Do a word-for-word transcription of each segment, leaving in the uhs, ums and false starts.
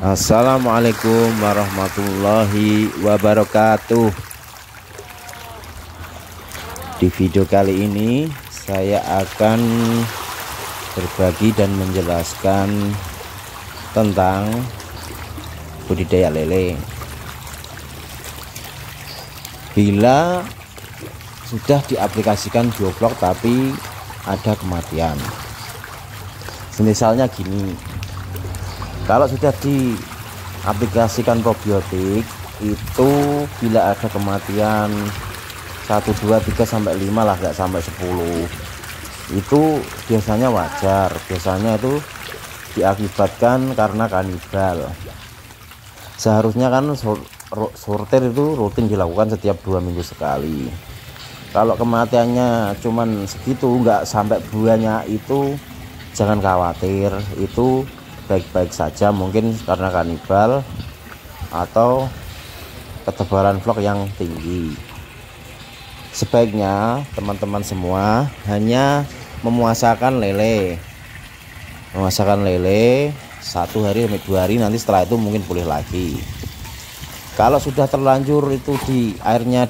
Assalamualaikum warahmatullahi wabarakatuh. Di video kali ini saya akan berbagi dan menjelaskan tentang budidaya lele. Bila sudah diaplikasikan bioflok tapi ada kematian, misalnya gini, kalau sudah diaplikasikan probiotik itu bila ada kematian satu, dua, tiga sampai lima lah, nggak sampai sepuluh, itu biasanya wajar. Biasanya itu diakibatkan karena kanibal. Seharusnya kan sortir itu rutin dilakukan setiap dua minggu sekali. Kalau kematiannya cuman segitu, nggak sampai buahnya, itu jangan khawatir, itu baik-baik saja, mungkin karena kanibal atau ketebalan flok yang tinggi. Sebaiknya teman-teman semua hanya memuasakan lele memuasakan lele satu hari sampai dua hari, nanti setelah itu mungkin pulih lagi. Kalau sudah terlanjur itu di airnya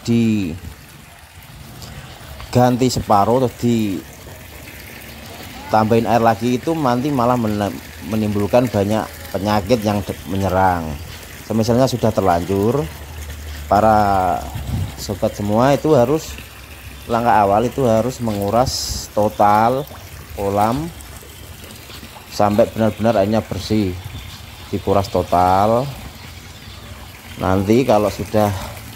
diganti separuh terus ditambahin air lagi, itu nanti malah menimbulkan banyak penyakit yang menyerang. Misalnya sudah terlanjur, para sobat semua itu harus, langkah awal itu harus menguras total kolam sampai benar-benar airnya bersih, dikuras total. Nanti kalau sudah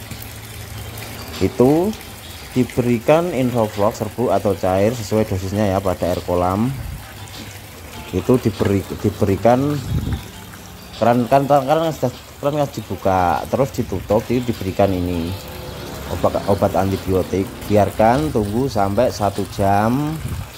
itu diberikan Infoflok serbuk atau cair sesuai dosisnya ya pada air kolam. Itu diberi diberikan keran kan karena sudah keran dibuka terus ditutup, jadi diberikan ini obat obat antibiotik. Biarkan tunggu sampai satu jam.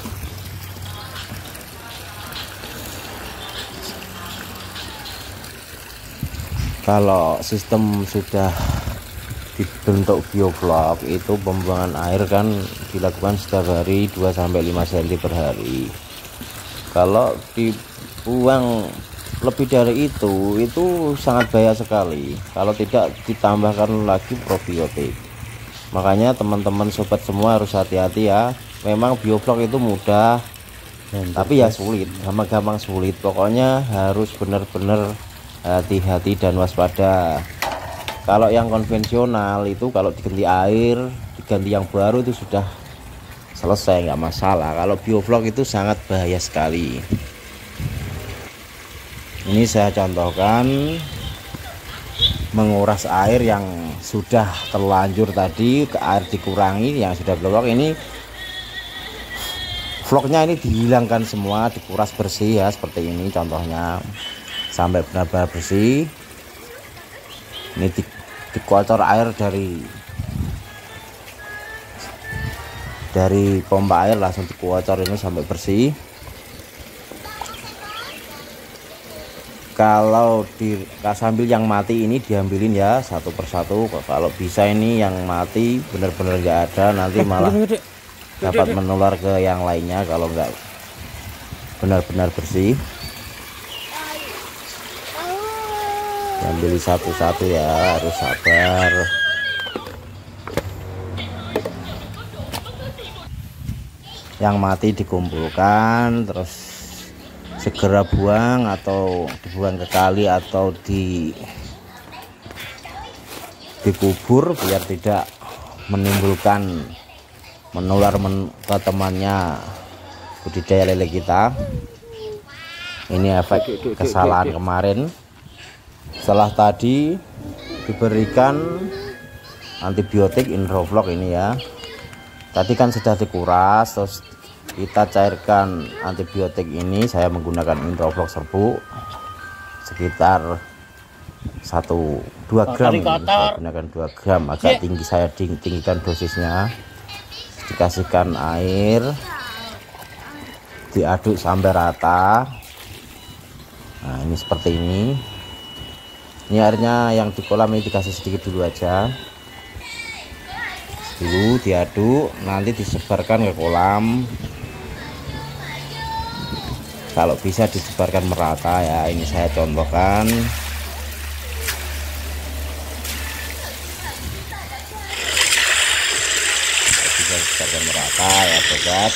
Kalau sistem sudah dibentuk bioflok, itu pembuangan air kan dilakukan setiap hari dua sampai lima sentimeter per hari. Kalau dibuang lebih dari itu, itu sangat bahaya sekali kalau tidak ditambahkan lagi probiotik. Makanya teman-teman sobat semua harus hati-hati ya. Memang bioflok itu mudah, hmm, tapi ya sulit, gampang-gampang sulit. Pokoknya harus benar-benar hati-hati dan waspada. Kalau yang konvensional itu kalau diganti air, diganti yang baru itu sudah selesai, nggak masalah. Kalau bioflok itu sangat bahaya sekali. Ini saya contohkan menguras air yang sudah terlanjur tadi, ke air dikurangi, yang sudah bioflok ini vlognya ini dihilangkan semua, dikuras bersih ya, seperti ini contohnya, sampai benar-benar bersih. Ini di, dikocor air dari dari pompa air, langsung dikocor ini sampai bersih. Kalau di sambil yang mati ini diambilin ya satu persatu. Kalau bisa ini yang mati benar-benar nggak ada, nanti malah dapat menular ke yang lainnya kalau nggak benar-benar bersih. Ambil satu-satu ya, harus sabar. Yang mati dikumpulkan terus segera buang, atau dibuang ke kali atau di dikubur biar tidak menimbulkan menular men, ke temannya budidaya lele kita. Ini efek kesalahan kemarin. Setelah tadi diberikan antibiotik Infoflok ini ya, tadi kan sudah dikuras, terus kita cairkan antibiotik ini. Saya menggunakan Infoflok serbuk sekitar satu dua gram ini. Saya gunakan dua gram, agak tinggi, saya tinggikan dosisnya. Dikasihkan air, diaduk sampai rata. Nah ini seperti ini. Ini airnya yang di kolam ini dikasih sedikit dulu aja, dulu diaduk, nanti disebarkan ke kolam. Kalau bisa disebarkan merata ya, ini saya contohkan rata ya sobat.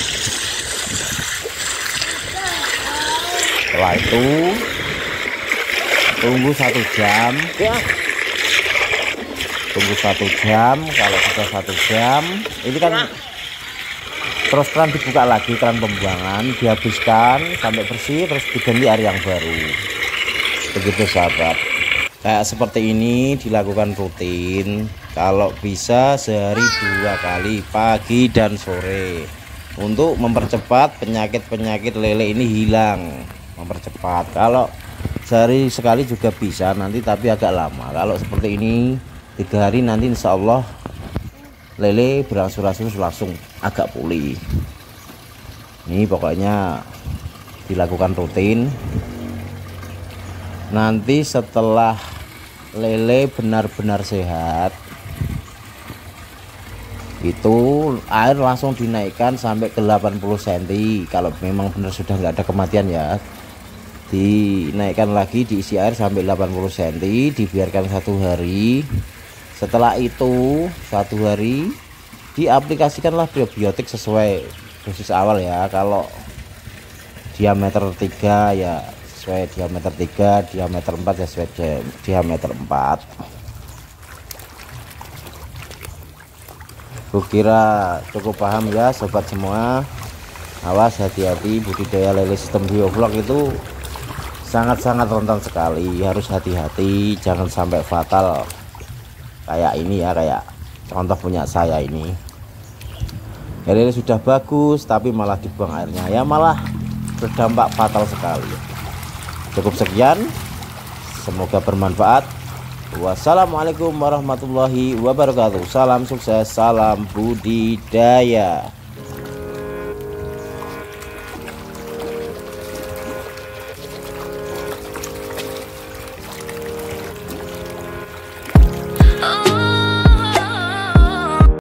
Setelah itu tunggu satu jam ya. Tunggu satu jam. Kalau sudah satu jam ini kan terus keran dibuka lagi, keran pembuangan dihabiskan sampai bersih, terus diganti air yang baru. Begitu sahabat. Kayak seperti ini dilakukan rutin, kalau bisa sehari dua kali, pagi dan sore, untuk mempercepat penyakit-penyakit lele ini hilang. Mempercepat. Kalau sehari sekali juga bisa nanti, tapi agak lama. Kalau seperti ini tiga hari nanti insya Allah lele berangsur-angsur langsung agak pulih. Ini pokoknya dilakukan rutin. Nanti setelah lele benar-benar sehat, itu air langsung dinaikkan sampai ke delapan puluh sentimeter. Kalau memang benar sudah nggak ada kematian ya, dinaikkan lagi, diisi air sampai delapan puluh sentimeter, dibiarkan satu hari. Setelah itu satu hari diaplikasikanlah probiotik sesuai dosis awal ya. Kalau diameter tiga ya sesuai diameter tiga, diameter empat ya sesuai diameter empat. Kukira cukup paham ya sobat semua. Awas, hati-hati, budidaya lele sistem bioflok itu sangat-sangat rentan sekali, harus hati-hati, jangan sampai fatal kayak ini ya, kayak contoh punya saya ini. Lele sudah bagus tapi malah dibuang airnya, ya malah berdampak fatal sekali. Cukup sekian, semoga bermanfaat. Wassalamualaikum warahmatullahi wabarakatuh. Salam sukses, salam budidaya.